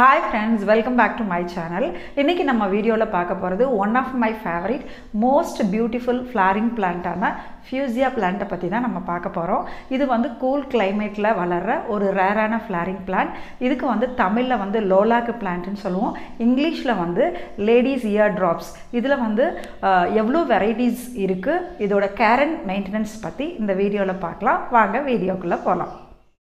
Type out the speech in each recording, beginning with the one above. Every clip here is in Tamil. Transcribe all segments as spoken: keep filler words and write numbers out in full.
Hi friends, welcome back to my channel. இன்னைக்கு நம்ம வீடியோல பார்க்க போறது one of my favorite most beautiful flowering plant ஆன Fuchsia plant பத்தி தான் நம்ம பார்க்க போறோம். இது வந்து cool climateல வளர்ற ஒரு ரேரான flowering plant. இதுக்கு வந்து தமிழ்ல வந்து லோலாக் plant ன்னு சொல்லுவோம். இங்கிலீஷ்ல வந்து ladies ear drops. இதுல வந்து எவ்வளவு varieties இருக்கு, இதோட care and maintenance பத்தி இந்த வீடியோல பார்க்கலாம். வாங்க வீடியோக்குள்ள போலாம்.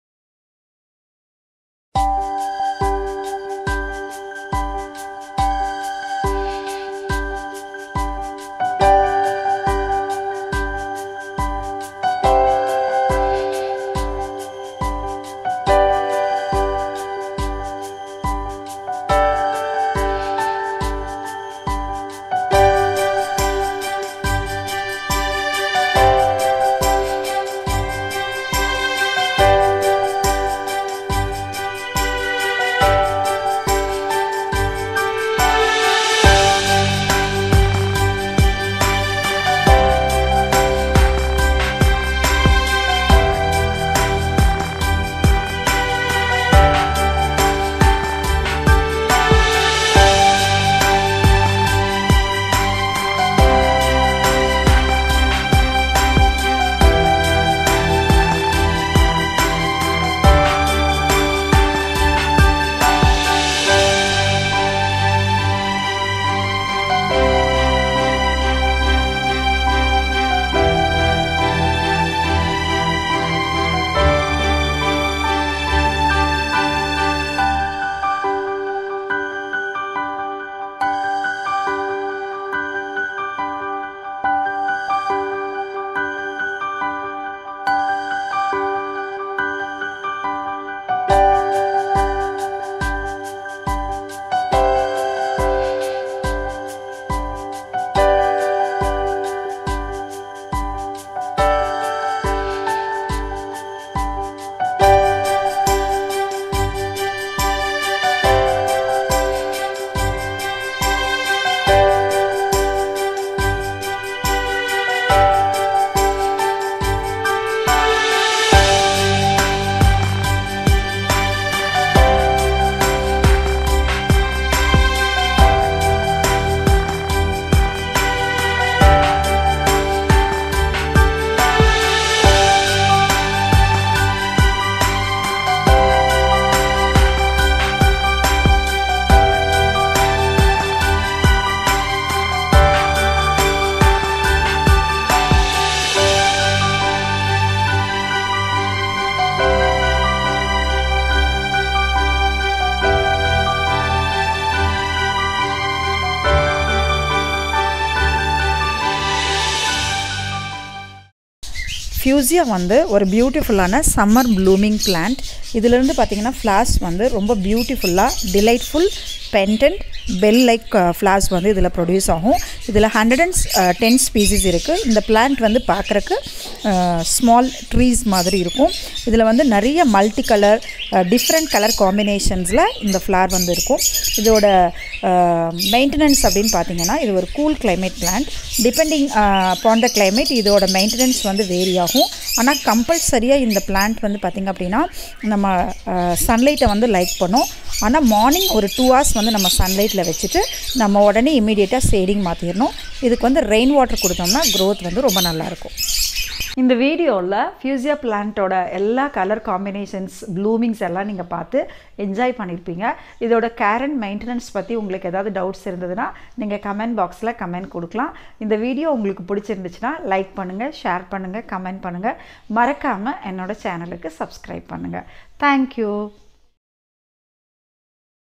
Fuchsia வந்து ஒரு பியூட்டிஃபுல்லான சம்மர் ப்ளூமிங் பிளான்ட். இதிலிருந்து பார்த்தீங்கன்னா ஃப்ளார்ஸ் வந்து ரொம்ப பியூட்டிஃபுல்லாக delightful pendant bell like flowers வந்து இதில் ப்ரொடியூஸ் ஆகும். இதில் ஹண்ட்ரட் அண்ட் டென் ஸ்பீசிஸ் இருக்குது. இந்த பிளான்ட் வந்து பார்க்குறக்கு ஸ்மால் ட்ரீஸ் மாதிரி இருக்கும். இதில் வந்து நிறைய மல்டி கலர் டிஃப்ரெண்ட் கலர் காம்பினேஷன்ஸில் இந்த ஃப்ளார் வந்து இருக்கும். இதோட மெயின்டெனன்ஸ் அப்படின்னு பார்த்தீங்கன்னா இது ஒரு cool climate plant. Depending upon the climate இதோட மெயின்டெனன்ஸ் வந்து வேரி ஆகும். ஆனால் கம்பல்சரியாக இந்த பிளான்ட் வந்து பார்த்திங்க அப்படின்னா நம்ம சன்லைட்டை வந்து லைக் பண்ணோம். ஆனால் மார்னிங் ஒரு டூ ஹவர்ஸ் வந்து நம்ம சன்லைட்டில் வச்சுட்டு நம்ம உடனே இமீடியட்டாக ஷேடிங் மாற்றிடணும். இதுக்கு வந்து ரெயின் வாட்டர் கொடுத்தோம்னா க்ரோத் வந்து ரொம்ப நல்லாயிருக்கும். இந்த வீடியோவில் ஃபியூசியா பிளான்ட்டோட எல்லா கலர் காம்பினேஷன்ஸ் ப்ளூமிங்ஸ் எல்லாம் நீங்கள் பார்த்து என்ஜாய் பண்ணியிருப்பீங்க. இதோட கேர் அண்ட் மெயின்டெனன்ஸ் பற்றி உங்களுக்கு ஏதாவது டவுட்ஸ் இருந்ததுன்னா நீங்கள் கமெண்ட் பாக்ஸில் கமெண்ட் கொடுக்கலாம். இந்த வீடியோ உங்களுக்கு பிடிச்சிருந்துச்சுன்னா லைக் பண்ணுங்கள், ஷேர் பண்ணுங்கள், கமெண்ட் பண்ணுங்கள். மறக்காமல் என்னோடய சேனலுக்கு சப்ஸ்கிரைப் பண்ணுங்கள். தேங்க்யூ.